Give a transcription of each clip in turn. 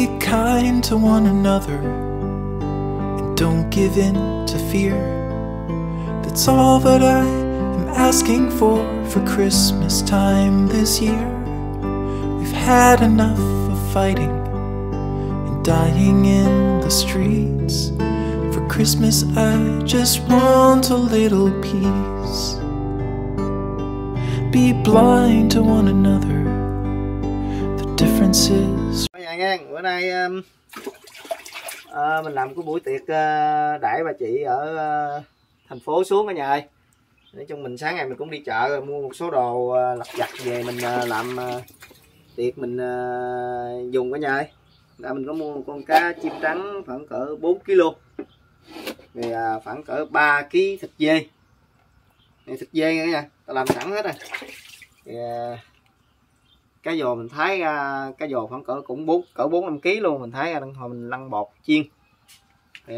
kind to one another and don't give in to fear. That's all that I am asking for Christmas time this year. We've had enough of fighting and dying in the streets. For Christmas I just want a little peace. Be blind to one another. The difference is. Bữa nay mình làm cái buổi tiệc đãi bà chị ở thành phố xuống cả nhà ơi. Nói chung mình sáng ngày mình cũng đi chợ rồi mua một số đồ lặt vặt về mình làm tiệc mình dùng cả nhà ơi. Đã mình có mua một con cá chim trắng khoảng cỡ 4 kg. Rồi khoảng cỡ 3 kg thịt dê. Này, thịt dê nha, ta làm sẵn hết rồi. Thì, cá dồ mình thái ra, cá dồ khoảng cỡ cũng 4-5 kg luôn, mình thái ra hồi mình lăn bột chiên. Thì,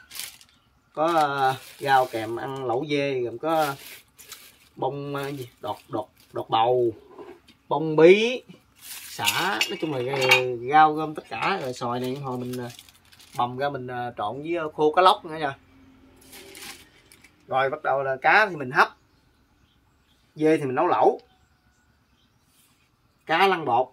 có rau kèm ăn lẩu dê, gồm có bông gì đọt bầu, bông bí, sả, nói chung là rau gom tất cả. Rồi xoài này hồi mình bầm ra mình trộn với khô cá lóc nữa nha. Rồi bắt đầu là cá thì mình hấp, dê thì mình nấu lẩu, cá lăn bột,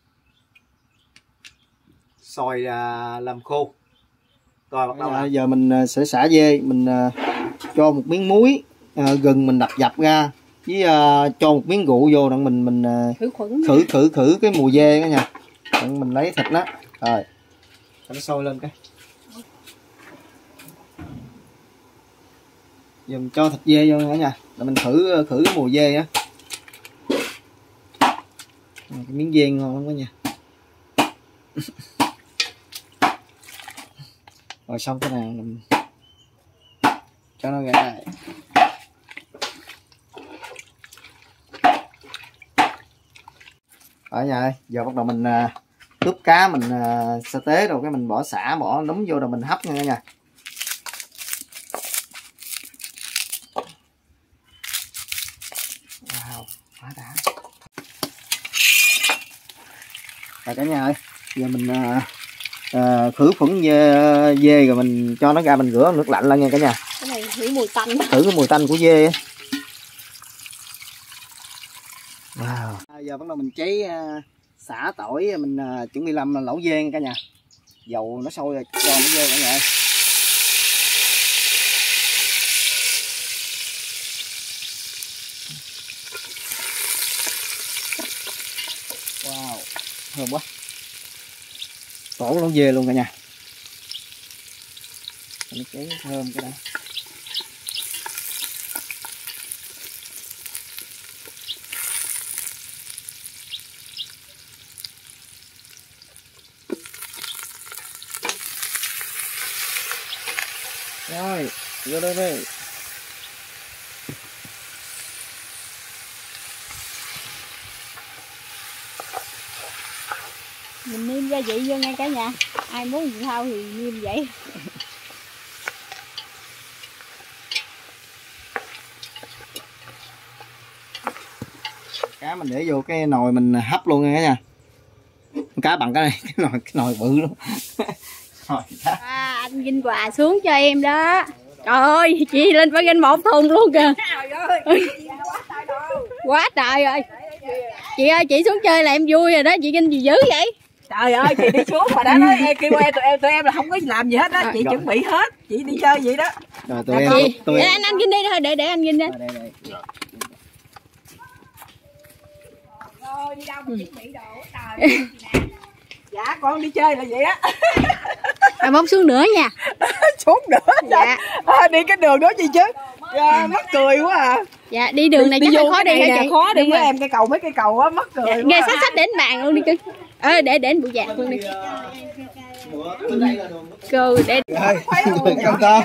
xoài làm khô. Rồi bắt đầu giờ mình sẽ xả dê, mình cho một miếng muối, gừng mình đập dập ra, với cho một miếng rượu vô đặng mình khử cái mùi dê đó nha. Đặng mình lấy thịt đó. Rồi cho nó sôi lên cái. Giờ mình cho thịt dê vô nữa nha, là mình khử cái mùi dê á. Cái miếng dê ngon lắm đó nha. Rồi xong cái này mình cho nó ra đây. Ở nhà ơi, giờ bắt đầu mình ướp cá, mình sa tế rồi cái mình bỏ sả, bỏ nấm vô rồi mình hấp nha cả nhà. Wow, quá đã. Rồi cả nhà ơi, giờ mình khử khuẩn dê rồi mình cho nó ra mình rửa nước lạnh lên nha cả nhà. Cái này khử mùi tanh. Khử cái mùi tanh của dê. Wow. Giờ bắt đầu mình cháy xả tỏi, mình chuẩn bị làm lẩu dê nha cả nhà. Dầu nó sôi rồi cho nó vô cả nhà ơi. Wow, thơm quá. Tổ lẩu dê luôn cả nhà. Nó cháy thơm cái đó. Rồi, vô đây đi. Mình nêm gia vị vô nha cả nhà. Ai muốn gì thao thì nêm vậy. Cá mình để vô cái nồi mình hấp luôn nha cả nhà. Cá bằng cái nồi bự luôn. Anh Vinh quà xuống cho em đó. Trời ơi, chị lên phải gánh 1 thùng luôn kìa. Quá trời ơi. Chị ơi, chị xuống chơi là em vui rồi đó, chị Vinh gì dữ vậy? Trời ơi, chị đi xuống mà đã nói kêu tụi em là không có làm gì hết đó, chị chuẩn bị hết, chị đi chơi vậy đó. Rồi tụi em. Anh Vinh đi thôi, để anh Vinh đi. Rồi đi đâu mà chuẩn bị đồ trời. Dạ con đi chơi là vậy á. Rồi móc xuống nữa nha. Xuống nữa. Dạ. Đi cái đường đó gì chứ. Mắc cười quá à. Dạ đi đường này chắc là khó đi hả chị? Khó đi với em, mấy cây cầu á mắc cười. Dạ, nghe sách đến bàn luôn đi cưng. Để đến bộ dạng luôn đi. Cô để Con tôm.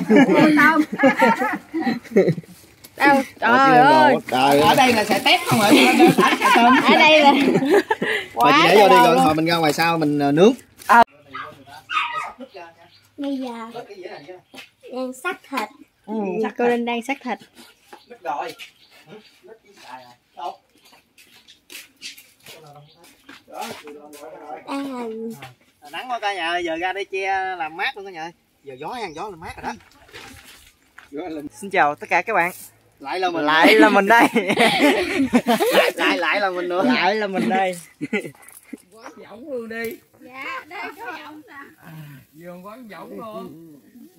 đâu trời ơi. Ở đây là sẽ tép không ạ? Ở đây là quá. Chị để vô đi rồi hồi mình ra ngoài sau mình nướng. Bây giờ đang sắc thịt. Cô Linh đang sắc thịt. Đang Nắng quá cả nhà ơi, giờ ra đây che làm mát luôn cả nhà ơi. Giờ gió là mát rồi đó. Xin chào tất cả các bạn. Lại là mình đây. lại là mình nữa. Lại là mình đây. Quán giọng luôn đi. Dạ, đây có giọng nè. Vườn quán giọng luôn.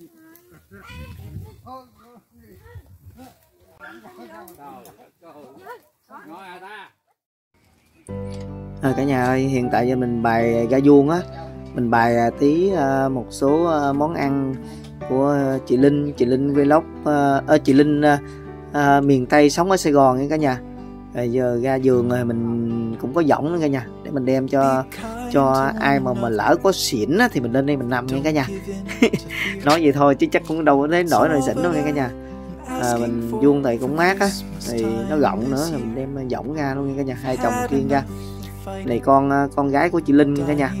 Cả nhà ơi, hiện tại giờ mình bày ga vuông á, mình bày tí một số món ăn của chị Linh Vlog, chị Linh miền Tây sống ở Sài Gòn nha cả nhà. Giờ ra giường rồi mình cũng có võng nữa cả nhà, để mình đem cho ai mà lỡ có xỉn á, thì mình lên đây mình nằm nha cả nhà. Nói vậy thôi chứ chắc cũng đâu có đến nổi rồi xỉn đâu nha cả nhà. Mình vuông thì cũng mát á, thì nó rộng nữa, thì mình đem võng ra luôn nha cả nhà, hai chồng kiên ra. Này con gái của chị Linh cả nhà.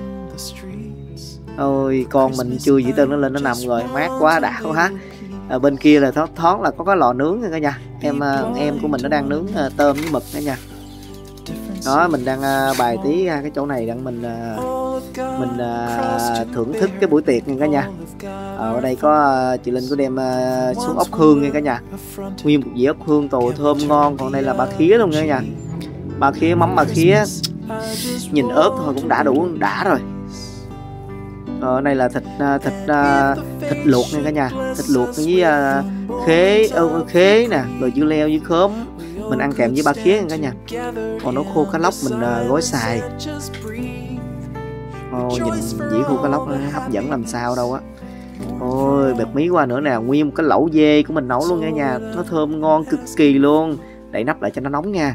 Ôi con mình chưa dĩ tên nó lên nó nằm rồi, mát quá đã quá. Bên kia là thoáng là có cái lò nướng nha cả nhà. Em của mình nó đang nướng tôm với mực cả nhà. Đó, mình đang bài tí ra cái chỗ này đang mình thưởng thức cái buổi tiệc nha cả nhà. Ở đây có chị Linh có đem xuống ốc hương nha cả nhà. Nguyên một dĩa ốc hương tồi thơm ngon, còn đây là ba khía luôn nha cả nhà. Ba khía, mắm ba khía, nhìn ớt thôi cũng đã đủ đã rồi. Ở đây là thịt luộc nha cả nhà, thịt luộc với khế nè, rồi dưa leo với khóm, mình ăn kèm với ba khía nha cả nhà. Còn nấu khô cá lóc mình gói xài. Nhìn dĩa khô cá lóc hấp dẫn làm sao đâu á. Ôi bẹp mí qua nữa nè, nguyên một cái lẩu dê của mình nấu luôn nha cả nhà, nó thơm ngon cực kỳ luôn. Đậy nắp lại cho nó nóng nha.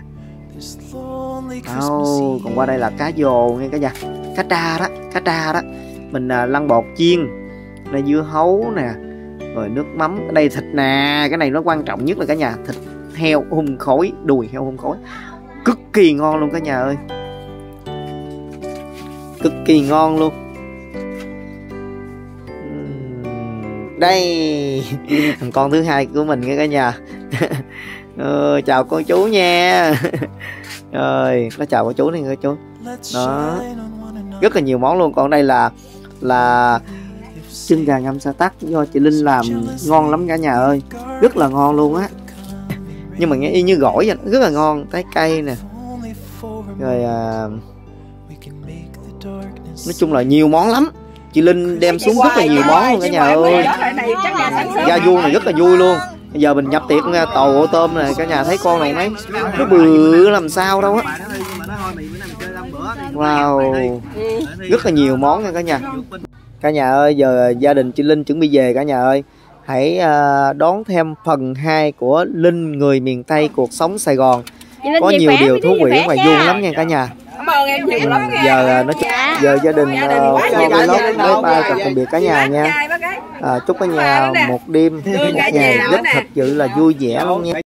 Còn qua đây là cá dồ nha cả nhà, cá tra đó. Mình lăn bột chiên, đây dưa hấu nè, rồi nước mắm. Ở đây thịt nè, cái này nó quan trọng nhất là cả nhà, thịt heo hun khói, đùi heo hun khói, cực kỳ ngon luôn cả nhà ơi, cực kỳ ngon luôn. Đây thằng con thứ hai của mình nha cả nhà. Chào cô chú nha. Rồi nó chào cô chú đi cô chú. Đó, rất là nhiều món luôn. Còn đây là chân gà ngâm sa tắc do chị Linh làm, ngon lắm cả nhà ơi, rất là ngon luôn á. Nhưng mà nghe y như gỏi vậy, rất là ngon. Trái cây nè, rồi nói chung là nhiều món lắm. Chị Linh đem xuống rất là nhiều món luôn cả nhà ơi. Ga vuông này rất là vui luôn. Bây giờ mình nhập tiệc tàu ô tôm này, cả nhà thấy con này mấy nó bự làm sao đâu á. Wow, rất là nhiều món nha cả nhà. Cả nhà ơi, giờ gia đình chị Linh chuẩn bị về cả nhà ơi. Hãy đón thêm phần 2 của Linh người miền Tây cuộc sống Sài Gòn. Có nhiều điều thú vị và vui lắm nha cả nhà. Giờ gia đình với ba chồng cùng biệt cả nhà nha. Chúc cả nhà một đêm một ngày rất thật sự là vui vẻ luôn nha.